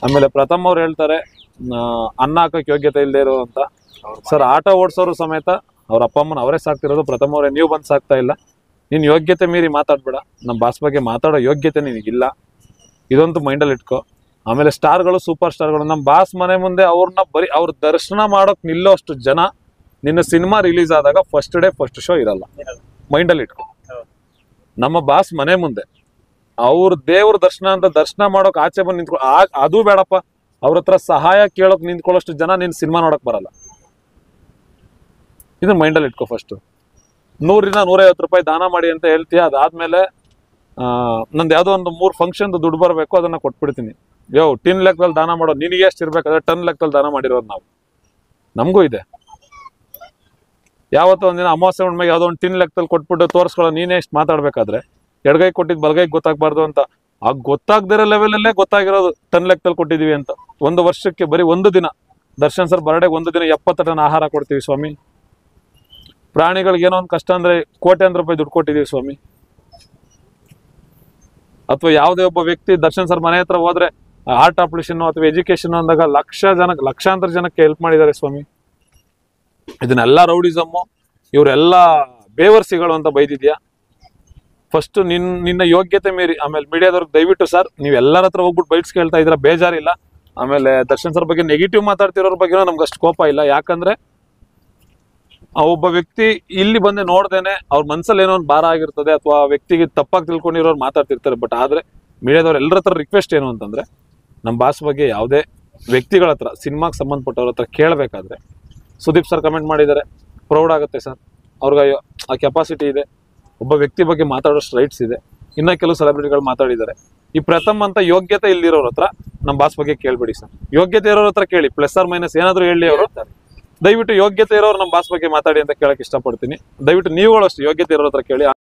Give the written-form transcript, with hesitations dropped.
ಆಮೇಲೆ ಪ್ರಥಮ್ ಅವ್ರು ಹೇಳ್ತಾರೆ ಅನ್ನ ಹಾಕಕ್ಕೆ ಯೋಗ್ಯತೆ ಇಲ್ಲದೆ ಇರೋ ಅಂತ. ಸರ್ ಆಟೋ ಓಡಿಸೋರು ಸಮೇತ ಅವ್ರ ಅಪ್ಪ ಅಮ್ಮನ ಅವರೇ ಸಾಕ್ತಿರೋದು. ಪ್ರಥಮ್ ಅವರೇ ನೀವು ಬಂದು ಸಾಕ್ತಾ ಇಲ್ಲ. ನೀನು ಯೋಗ್ಯತೆ ಮೀರಿ ಮಾತಾಡ್ಬೇಡ. ನಮ್ಮ ಬಾಸ್ ಬಗ್ಗೆ ಮಾತಾಡೋ ಯೋಗ್ಯತೆ ನಿನಗಿಲ್ಲ, ಇದೊಂದು ಮೈಂಡಲ್ಲಿ ಇಟ್ಕೋ. ಆಮೇಲೆ ಸ್ಟಾರ್ಗಳು, ಸೂಪರ್ ಸ್ಟಾರ್ಗಳು, ನಮ್ಮ ಬಾಸ್ ಮನೆ ಮುಂದೆ ಅವ್ರನ್ನ ಬರೀ ಅವ್ರ ದರ್ಶನ ಮಾಡೋಕೆ ನಿಲ್ಲೋ ಅಷ್ಟು ಜನ ನಿನ್ನ ಸಿನಿಮಾ ರಿಲೀಸ್ ಆದಾಗ ಫಸ್ಟ್ ಡೇ ಫಸ್ಟ್ ಶೋ ಇರಲ್ಲ. ಮೈಂಡಲ್ಲಿ ಇಟ್ಕೋ. ನಮ್ಮ ಬಾಸ್ ಮನೆ ಮುಂದೆ ಅವ್ರ ದೇವ್ರ ದರ್ಶನ ಅಂತ ದರ್ಶನ ಮಾಡೋಕೆ ಆಚೆ ಬಂದು ನಿಂತ್ಕೊ, ಅದು ಬೇಡಪ್ಪ, ಅವ್ರ ಹತ್ರ ಸಹಾಯ ಕೇಳೋಕೆ ನಿಂತ್ಕೊಳ್ಳೋಷ್ಟು ಜನ ನಿನ್ನ ಸಿನಿಮಾ ನೋಡಕ್ ಬರಲ್ಲ. ಇದನ್ನ ಮೈಂಡಲ್ಲಿ ಇಟ್ಕೋ. ಫಸ್ಟ್ 100-150 ರೂಪಾಯಿ ದಾನ ಮಾಡಿ ಅಂತ ಹೇಳ್ತೀಯ. ಅದಾದ್ಮೇಲೆ ನಂದು ಯಾವುದೋ ಒಂದು 3 ಫಂಕ್ಷನ್ ದುಡ್ಡು ಬರಬೇಕು, ಅದನ್ನ ಕೊಟ್ಬಿಡ್ತೀನಿ. ಟಿನ್ ಲೆಕ್ಕದಲ್ಲಿ ದಾನ ಮಾಡೋ, ನಿನಗೆ ಎಷ್ಟು ಇರ್ಬೇಕಾದ್ರೆ ಟನ್ ಲೆಕ್ಕದಲ್ಲಿ ದಾನ ಮಾಡಿರೋದು ನಾವು. ನಮಗೂ ಇದೆ. ಯಾವತ್ತೋ ಒಂದಿನ ಅಮಾವಾಸ್ಯೆ ಹುಣ್ಣಿಮೆಗೆ ಯಾವುದೋ ಒಂದು ಟಿನ್ ಲೆಕ್ಕದಲ್ಲಿ ಕೊಟ್ಬಿಟ್ಟು ತೋರಿಸ್ಕೊಳ್ಳೋ, ನೀನೇ ಎಷ್ಟು ಮಾತಾಡ್ಬೇಕಾದ್ರೆ ಎಡಗೈ ಕೊಟ್ಟಿದ್ದು ಬಲಗೈಗೆ ಗೊತ್ತಾಗಬಾರ್ದು ಅಂತ. ಆ ಗೊತ್ತಾಗದಿರೋ ಲೆವೆಲಲ್ಲೇ ಗೊತ್ತಾಗಿರೋದು ಟನ್ ಲೆಕ್ಕದಲ್ಲಿ ಕೊಟ್ಟಿದೀವಿ ಅಂತ. 1 ವರ್ಷಕ್ಕೆ ಬರೀ 1 ದಿನ ದರ್ಶನ್ ಸರ್ ಬರ್ಡೆಗೆ 1 ದಿನ 70 ಟನ್ ಆಹಾರ ಕೊಡ್ತೀವಿ ಸ್ವಾಮಿ. ಪ್ರಾಣಿಗಳಿಗೆ ಏನೋ ಒಂದು ಕಷ್ಟ ಅಂದ್ರೆ ಕೋಟ್ಯಾಂತರ ರೂಪಾಯಿ ದುಡ್ಡು ಕೊಟ್ಟಿದೀವಿ ಸ್ವಾಮಿ. ಅಥವಾ ಯಾವುದೇ ಒಬ್ಬ ವ್ಯಕ್ತಿ ದರ್ಶನ್ ಸರ್ ಮನೆ ಹತ್ರ ಹೋದ್ರೆ ಹಾರ್ಟ್ ಆಪರೇಷನ್ ಅಥವಾ ಎಜುಕೇಶನ್ ಅಂದಾಗ ಲಕ್ಷಾಂತರ ಜನಕ್ಕೆ ಹೆಲ್ಪ್ ಮಾಡಿದ್ದಾರೆ ಸ್ವಾಮಿ. ಇದನ್ನೆಲ್ಲ ರೌಡಿಸಮ್ಮು, ಇವರೆಲ್ಲ ಬೇವರ್ಸಿಗಳು ಅಂತ ಬೈದಿದ್ಯಾ. ಫಸ್ಟ್ ನಿನ್ನ ಯೋಗ್ಯತೆ ಮೀರಿ. ಆಮೇಲೆ ಮೀಡಿಯಾದವ್ರಿಗೆ ದಯವಿಟ್ಟು ಸರ್, ನೀವು ಎಲ್ಲರ ಹತ್ರ ಹೋಗ್ಬಿಟ್ಟು ಬೈಟ್ಸ್ ಕೇಳ್ತಾ ಇದ್ರ ಬೇಜಾರಿಲ್ಲ. ಆಮೇಲೆ ದರ್ಶನ್ ಸರ್ ಬಗ್ಗೆ ನೆಗೆಟಿವ್ ಮಾತಾಡ್ತಿರೋರ ಬಗ್ಗೆ ನಮ್ಗೆ ಅಷ್ಟು ಕೋಪ ಇಲ್ಲ. ಯಾಕಂದ್ರೆ ಆ ಒಬ್ಬ ವ್ಯಕ್ತಿ ಇಲ್ಲಿ ಬಂದು ನೋಡ್ದೇನೆ ಅವ್ರ ಮನ್ಸಲ್ಲಿ ಏನೋ ಒಂದು ಭಾರ ಆಗಿರ್ತದೆ, ಅಥವಾ ವ್ಯಕ್ತಿಗೆ ತಪ್ಪಾಗಿ ತಿಳ್ಕೊಂಡಿರೋರು ಮಾತಾಡ್ತಿರ್ತಾರೆ. ಬಟ್ ಆದ್ರೆ ಮೀಡಿಯಾದವ್ರು ಎಲ್ಲರ ಹತ್ರ ರಿಕ್ವೆಸ್ಟ್ ಏನು ಅಂತಂದ್ರೆ, ನಮ್ಮ ಬಾಸ್ ಬಗ್ಗೆ ಯಾವುದೇ ವ್ಯಕ್ತಿಗಳ ಹತ್ರ, ಸಿನಿಮಾಗೆ ಸಂಬಂಧಪಟ್ಟವ್ರ ಹತ್ರ ಕೇಳಬೇಕಾದ್ರೆ, ಸುದೀಪ್ ಸರ್ ಕಮೆಂಟ್ ಮಾಡಿದ್ದಾರೆ, ಪ್ರೌಡ್ ಆಗುತ್ತೆ ಸರ್, ಅವ್ರಿಗೆ ಆ ಕೆಪಾಸಿಟಿ ಇದೆ, ಒಬ್ಬ ವ್ಯಕ್ತಿ ಬಗ್ಗೆ ಮಾತಾಡೋಷ್ಟು ರೈಟ್ಸ್ ಇದೆ. ಇನ್ನ ಕೆಲವು ಸೆಲೆಬ್ರಿಟಿಗಳು ಮಾತಾಡಿದ್ದಾರೆ. ಈ ಪ್ರಥಮ್ ಅಂತ ಯೋಗ್ಯತೆ ಇಲ್ಲಿರೋರ ಹತ್ರ ನಮ್ಮ ಬಾಸ್ ಬಗ್ಗೆ ಕೇಳ್ಬೇಡಿ ಸರ್. ಯೋಗ್ಯತೆ ಇರೋರ ಹತ್ರ ಕೇಳಿ, ಪ್ಲಸ್ ಆರ್ ಮೈನಸ್ ಏನಾದ್ರು ಹೇಳಿ ಅವರು. ದಯವಿಟ್ಟು ಯೋಗ್ಯತೆ ಇರೋರು ನಮ್ಮ ಬಾಸ್ ಬಗ್ಗೆ ಮಾತಾಡಿ ಅಂತ ಕೇಳಕ್ ಇಷ್ಟಪಡ್ತೀನಿ. ದಯವಿಟ್ಟು ನೀವುಗಳು ಅಷ್ಟು ಯೋಗ್ಯತೆ ಇರೋರ ಹತ್ರ ಕೇಳಿ.